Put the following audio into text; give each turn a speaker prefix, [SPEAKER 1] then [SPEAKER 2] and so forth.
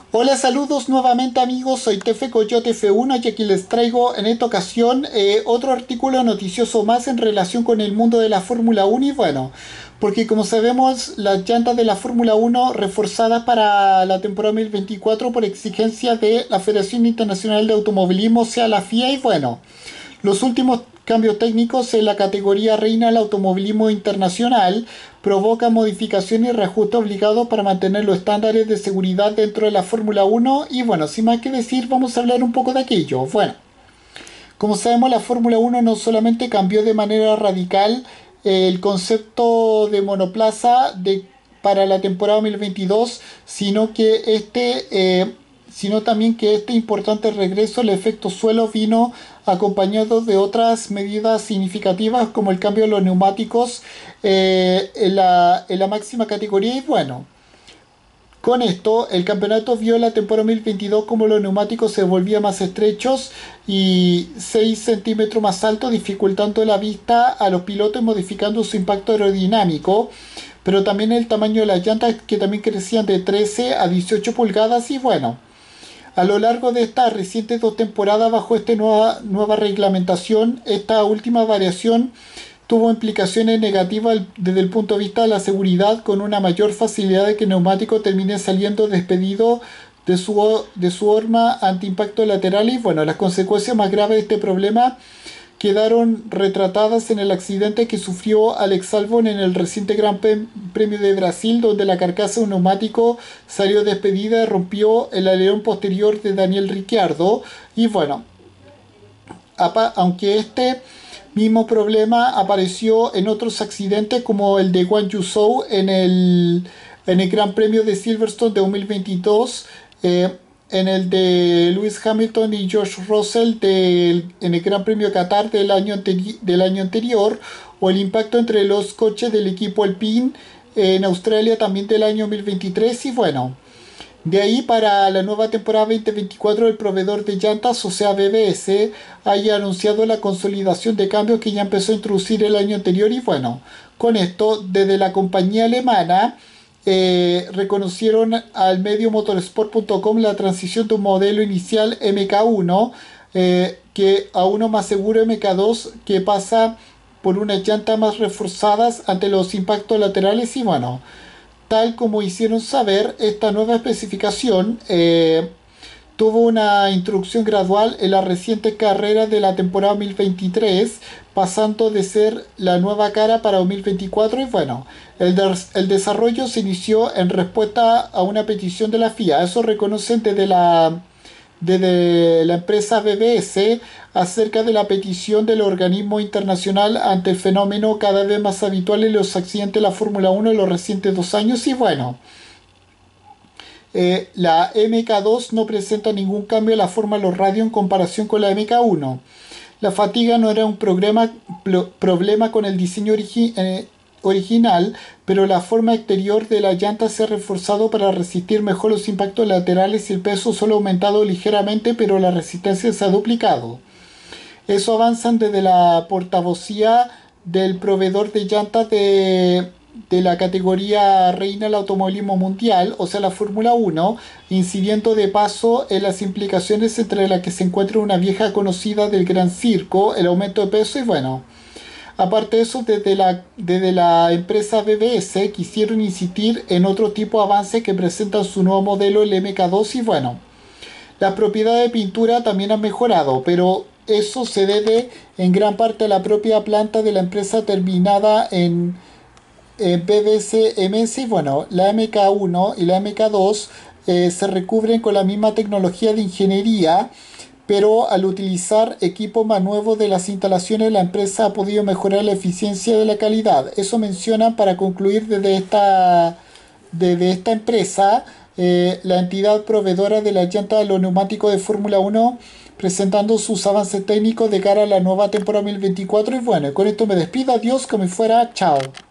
[SPEAKER 1] Hola, saludos nuevamente amigos, soy Tefe Coyote F1 y aquí les traigo en esta ocasión otro artículo noticioso más en relación con el mundo de la Fórmula 1 y bueno, porque como sabemos las llantas de la Fórmula 1 reforzadas para la temporada 2024 por exigencia de la Federación Internacional de Automovilismo, o sea la FIA y bueno. Los últimos cambios técnicos en la categoría reina del automovilismo internacional provocan modificaciones y reajustes obligados para mantener los estándares de seguridad dentro de la Fórmula 1 y bueno, sin más que decir, vamos a hablar un poco de aquello. Bueno, como sabemos, la Fórmula 1 no solamente cambió de manera radical el concepto de monoplaza para la temporada 2022, sino también que este importante regreso al efecto suelo vino acompañado de otras medidas significativas como el cambio de los neumáticos en la máxima categoría y bueno. Con esto, el campeonato vio la temporada 2022 como los neumáticos se volvían más estrechos y 6 centímetros más altos, dificultando la vista a los pilotos y modificando su impacto aerodinámico, pero también el tamaño de las llantas que también crecían de 13 a 18 pulgadas y bueno. A lo largo de estas recientes dos temporadas bajo esta nueva reglamentación, esta última variación tuvo implicaciones negativas desde el punto de vista de la seguridad, con una mayor facilidad de que el neumático termine saliendo despedido de su horma anti-impacto lateral y bueno, las consecuencias más graves de este problema quedaron retratadas en el accidente que sufrió Alex Albon en el reciente Gran Premio de Brasil, donde la carcasa de un neumático salió despedida y rompió el alerón posterior de Daniel Ricciardo. Y bueno, aunque este mismo problema apareció en otros accidentes como el de Guan Yu Zhou en el Gran Premio de Silverstone de 2022, en el de Lewis Hamilton y George Russell en el Gran Premio de Qatar del año anterior, o el impacto entre los coches del equipo Alpine en Australia también del año 2023 y bueno. De ahí para la nueva temporada 2024 el proveedor de llantas, o sea BBS, haya anunciado la consolidación de cambios que ya empezó a introducir el año anterior y bueno, con esto desde la compañía alemana reconocieron al medio motorsport.com la transición de un modelo inicial MK1 que a uno más seguro MK2 que pasa por unas llantas más reforzadas ante los impactos laterales y bueno, tal como hicieron saber, esta nueva especificación tuvo una introducción gradual en la reciente carrera de la temporada 2023, pasando de ser la nueva cara para 2024 y bueno, el desarrollo se inició en respuesta a una petición de la FIA. Eso reconocen desde la empresa BBS acerca de la petición del organismo internacional ante el fenómeno cada vez más habitual en los accidentes de la Fórmula 1 en los recientes 2 años y bueno, la MK2 no presenta ningún cambio en la forma de los radios en comparación con la MK1. La fatiga no era un problema con el diseño original, pero la forma exterior de la llanta se ha reforzado para resistir mejor los impactos laterales y el peso solo ha aumentado ligeramente, pero la resistencia se ha duplicado. Eso avanzan desde la portavocía del proveedor de llantas de la categoría reina del automovilismo mundial, o sea la Fórmula 1, incidiendo de paso en las implicaciones entre las que se encuentra una vieja conocida del gran circo, el aumento de peso y bueno. Aparte de eso, desde la empresa BBS quisieron insistir en otro tipo de avances que presentan su nuevo modelo, el MK2 y bueno, las propiedades de pintura también han mejorado, pero eso se debe en gran parte a la propia planta de la empresa terminada en PBCMS y bueno, la MK1 y la MK2 se recubren con la misma tecnología de ingeniería, pero al utilizar equipos más nuevos de las instalaciones la empresa ha podido mejorar la eficiencia de la calidad. Eso mencionan para concluir desde esta empresa, la entidad proveedora de las llantas de los neumáticos de Fórmula 1, presentando sus avances técnicos de cara a la nueva temporada 2024 y bueno, con esto me despido, adiós, como fuera, chao.